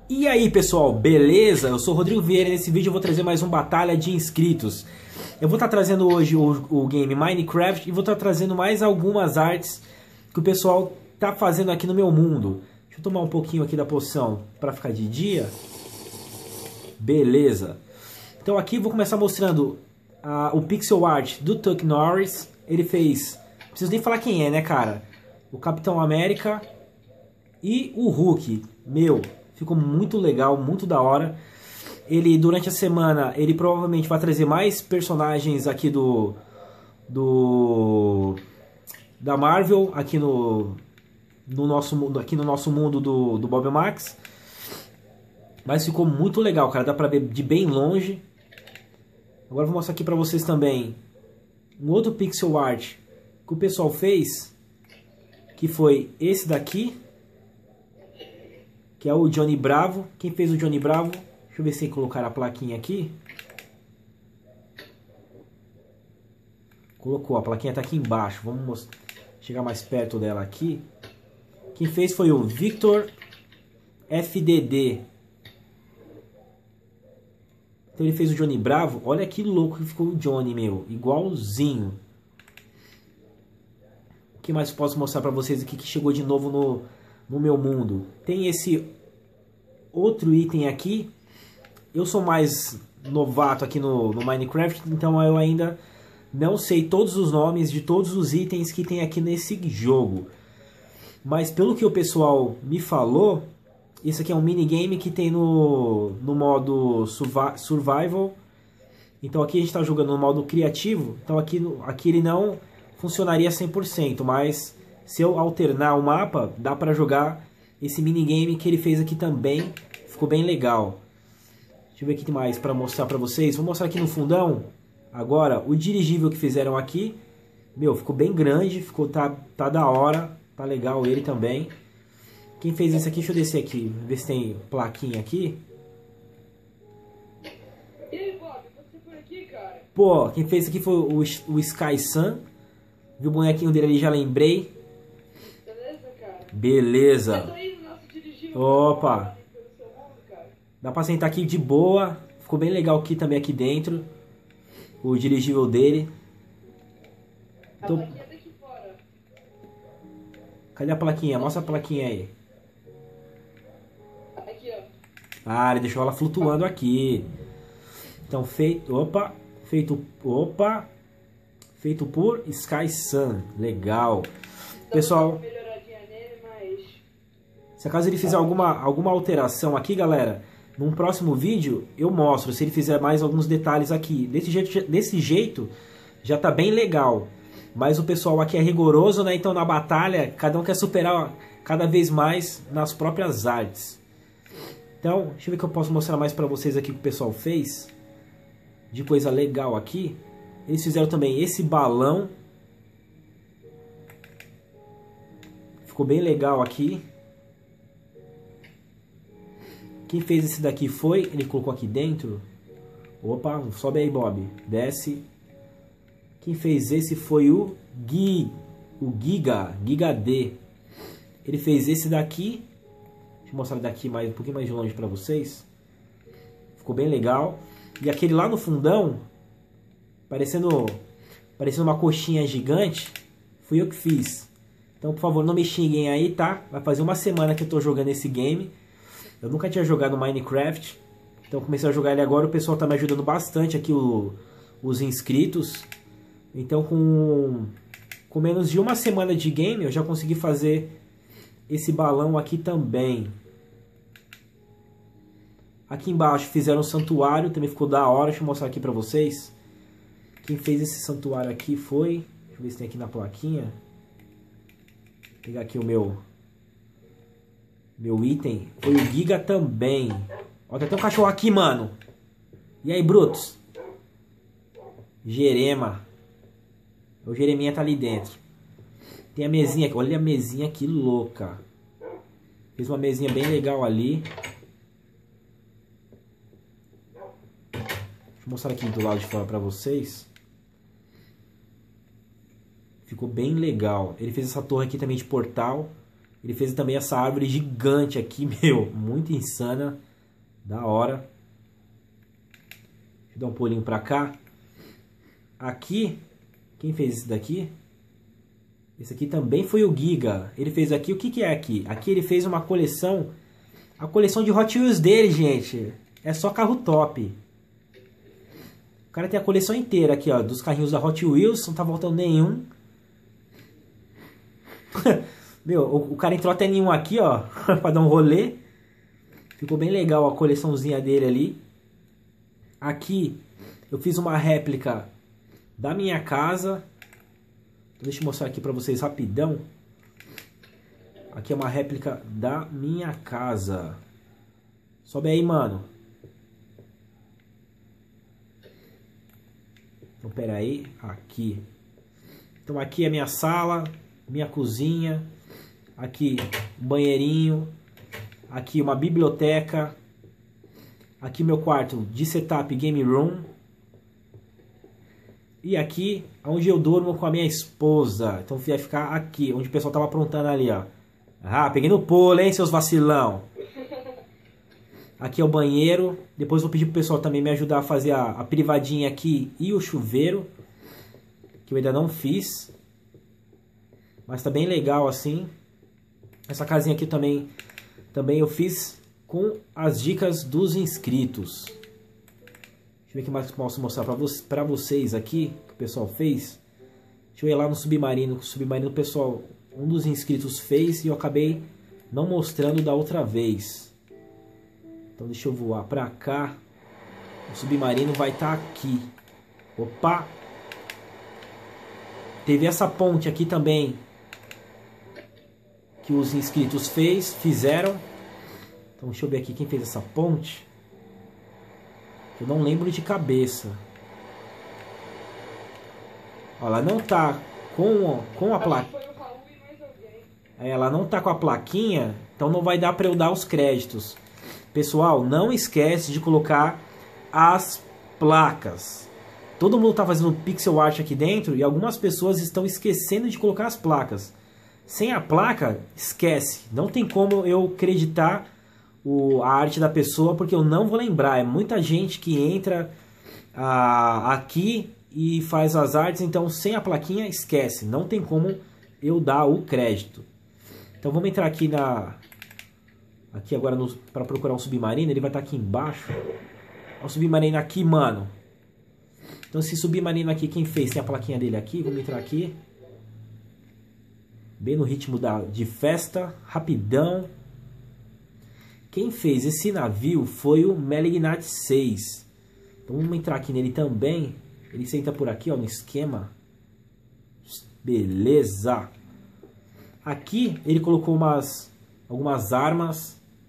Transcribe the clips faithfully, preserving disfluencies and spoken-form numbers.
E aí pessoal, beleza? Eu sou o Rodrigo Vieira e nesse vídeo eu vou trazer mais um Batalha de Inscritos. Eu vou estar trazendo hoje o, o game Minecraft e vou estar trazendo mais algumas artes que o pessoal tá fazendo aqui no meu mundo. Deixa eu tomar um pouquinho aqui da poção para ficar de dia. Beleza. Então aqui eu vou começar mostrando uh, o pixel art do Chuck Norris. Ele fez, não preciso nem falar quem é, né cara? O Capitão América e o Hulk. Meu, ficou muito legal, muito da hora. Ele, durante a semana, ele provavelmente vai trazer mais personagens aqui do... do da Marvel, aqui no, no, nosso, aqui no nosso mundo do, do Bob Max. Mas ficou muito legal, cara. Dá pra ver de bem longe. Agora eu vou mostrar aqui pra vocês também um outro pixel art que o pessoal fez, que foi esse daqui, que é o Johnny Bravo. Quem fez o Johnny Bravo? Deixa eu ver se colocar a plaquinha aqui. Colocou, a plaquinha tá aqui embaixo. Vamos chegar mais perto dela aqui. Quem fez foi o Victor F D D. Então ele fez o Johnny Bravo. Olha que louco que ficou o Johnny, meu. Igualzinho. O que mais posso mostrar pra vocês aqui que chegou de novo no, no meu mundo? Tem esse outro item aqui. Eu sou mais novato aqui no, no Minecraft, então eu ainda não sei todos os nomes de todos os itens que tem aqui nesse jogo. Mas pelo que o pessoal me falou, isso aqui é um minigame que tem no, no modo survival. Então aqui a gente está jogando no modo criativo. Então aqui, aqui ele não funcionaria cem por cento. Mas se eu alternar o mapa, dá para jogar esse minigame que ele fez aqui também. Ficou bem legal. Deixa eu ver o que tem mais para mostrar para vocês. Vou mostrar aqui no fundão. Agora, o dirigível que fizeram aqui. Meu, ficou bem grande. Ficou, tá, tá da hora. Tá legal ele também. Quem fez isso aqui, deixa eu descer aqui, ver se tem plaquinha aqui. E aí, Bob, você por aqui, cara? Pô, quem fez isso aqui foi o, o Sky Sun. Viu o bonequinho dele ali, já lembrei. Beleza, cara? Beleza. Eu tô indo no nosso dirigível. Opa. Pelo seu mundo, cara. Dá pra sentar aqui de boa. Ficou bem legal aqui também, aqui dentro. O dirigível dele. A Tô... plaquinha daqui fora. Cadê a plaquinha? Mostra a plaquinha aí. Aqui, ó. Ah, ele deixou ela flutuando aqui. Então, feito... Opa. Feito... Opa. Feito por Sky Sun. Legal. Pessoal, Melhoradinha nele, mas... se acaso ele fizer alguma, alguma alteração aqui, galera, num próximo vídeo eu mostro se ele fizer mais alguns detalhes aqui. Desse jeito, desse jeito já tá bem legal. Mas o pessoal aqui é rigoroso, né? Então na batalha, cada um quer superar cada vez mais nas próprias artes. Então, deixa eu ver o que eu posso mostrar mais pra vocês aqui que o pessoal fez. De coisa legal aqui. Eles fizeram também esse balão. Ficou bem legal aqui. Quem fez esse daqui foi... Ele colocou aqui dentro. Opa, sobe aí, Bob. Desce. Quem fez esse foi o Gui, o Giga, Giga D. Ele fez esse daqui. Deixa eu mostrar daqui mais, um pouquinho mais de longe para vocês. Ficou bem legal. E aquele lá no fundão, parecendo, parecendo uma coxinha gigante, fui eu que fiz. Então, por favor, não me xinguem aí, tá? Vai fazer uma semana que eu tô jogando esse game. Eu nunca tinha jogado Minecraft. Então, comecei a jogar ele agora. O pessoal tá me ajudando bastante aqui, o, os inscritos. Então com, com menos de uma semana de game eu já consegui fazer esse balão aqui também. Aqui embaixo fizeram um santuário, também ficou da hora. Deixa eu mostrar aqui pra vocês. Quem fez esse santuário aqui foi... Deixa eu ver se tem aqui na plaquinha. Vou pegar aqui o meu... Meu item. Foi o Giga também. Ó, tem até um cachorro aqui, mano. E aí, brutos? Jerema. O Jereminha tá ali dentro. Tem a mesinha aqui. Olha a mesinha que louca. Fez uma mesinha bem legal ali. Deixa eu mostrar aqui do lado de fora pra vocês. Ficou bem legal. Ele fez essa torre aqui também de portal. Ele fez também essa árvore gigante aqui, meu, muito insana. Da hora. Deixa eu dar um pulinho pra cá. Aqui, quem fez isso daqui? Esse aqui também foi o Giga. Ele fez aqui, o que que é aqui? Aqui ele fez uma coleção, a coleção de Hot Wheels dele, gente. É só carro top. O cara tem a coleção inteira aqui, ó, dos carrinhos da Hot Wheels, não tá faltando nenhum. Meu, o, o cara entrou até nenhum aqui, ó, pra dar um rolê. Ficou bem legal a coleçãozinha dele ali. Aqui eu fiz uma réplica da minha casa. Deixa eu mostrar aqui pra vocês rapidão. Aqui é uma réplica da minha casa. Sobe aí, mano. Então, pera aí. Aqui. Então, aqui é minha sala, minha cozinha. Aqui, um banheirinho. Aqui, uma biblioteca. Aqui, meu quarto de setup game room. E aqui, onde eu durmo com a minha esposa. Então, vai ficar aqui, onde o pessoal tava aprontando ali, ó. Ah, peguei no pulo, hein, seus vacilão. Aqui é o banheiro. Depois vou pedir pro pessoal também me ajudar a fazer a, a privadinha aqui e o chuveiro, que eu ainda não fiz. Mas tá bem legal assim. Essa casinha aqui também, também eu fiz com as dicas dos inscritos. Deixa eu ver o que mais posso mostrar pra, vo pra vocês aqui, que o pessoal fez. Deixa eu ir lá no submarino, o submarino o pessoal, um dos inscritos fez e eu acabei não mostrando da outra vez. Então deixa eu voar pra cá. O submarino vai estar aqui. Opa! Teve essa ponte aqui também, que os inscritos fez, fizeram. Então deixa eu ver aqui quem fez essa ponte. Eu não lembro de cabeça. Ó, ela não tá com, com a plaquinha. Ela não tá com a plaquinha, então não vai dar para eu dar os créditos. Pessoal, não esquece de colocar as placas. Todo mundo tá fazendo pixel art aqui dentro e algumas pessoas estão esquecendo de colocar as placas. Sem a placa, esquece. Não tem como eu acreditar o, a arte da pessoa, porque eu não vou lembrar. É muita gente que entra ah, aqui e faz as artes, então sem a plaquinha, esquece. Não tem como eu dar o crédito. Então vamos entrar aqui na... Aqui agora para procurar um submarino, ele vai estar aqui embaixo. Olha o submarino aqui, mano. Então esse submarino aqui, quem fez? Tem a plaquinha dele aqui, vamos entrar aqui. Bem no ritmo da, de festa, rapidão. Quem fez esse navio foi o Melignat seis. Então vamos entrar aqui nele também. Ele senta por aqui, ó, no esquema. Beleza. Aqui ele colocou umas, algumas armas.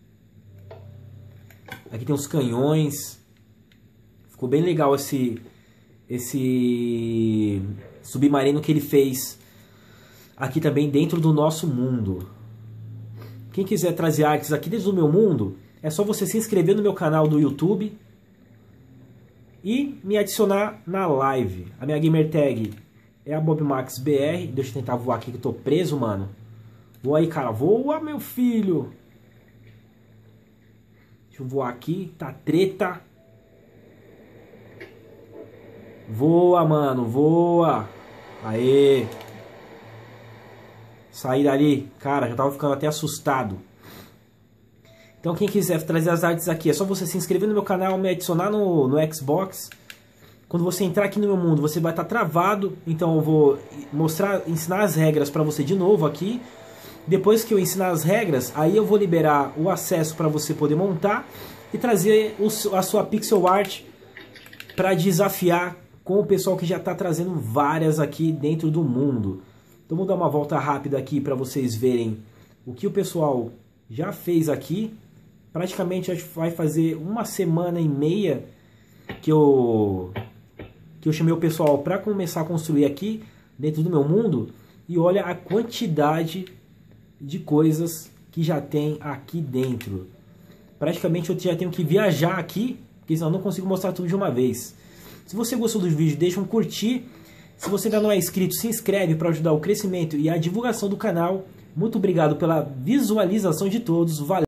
Aqui tem uns canhões. Ficou bem legal esse, esse submarino que ele fez aqui também dentro do nosso mundo. Quem quiser trazer artes aqui dentro do meu mundo, é só você se inscrever no meu canal do YouTube e me adicionar na live. A minha gamer tag é a BobMaxBR. Deixa eu tentar voar aqui que eu tô preso, mano. Voa aí, cara. Voa, meu filho. Deixa eu voar aqui. Tá treta. Voa, mano. Voa. Aê. Saí dali. Cara, já tava ficando até assustado. Então quem quiser trazer as artes aqui, é só você se inscrever no meu canal, me adicionar no, no Xbox. Quando você entrar aqui no meu mundo, você vai estar travado. Então eu vou mostrar, ensinar as regras para você de novo aqui. Depois que eu ensinar as regras, aí eu vou liberar o acesso para você poder montar e trazer o, a sua pixel art para desafiar com o pessoal que já está trazendo várias aqui dentro do mundo. Então vou dar uma volta rápida aqui para vocês verem o que o pessoal já fez aqui. Praticamente acho que vai fazer uma semana e meia que eu, que eu chamei o pessoal para começar a construir aqui dentro do meu mundo. E olha a quantidade de coisas que já tem aqui dentro. Praticamente eu já tenho que viajar aqui, porque senão eu não consigo mostrar tudo de uma vez. Se você gostou do vídeo, deixa um curtir. Se você ainda não é inscrito, se inscreve para ajudar o crescimento e a divulgação do canal. Muito obrigado pela visualização de todos. Valeu!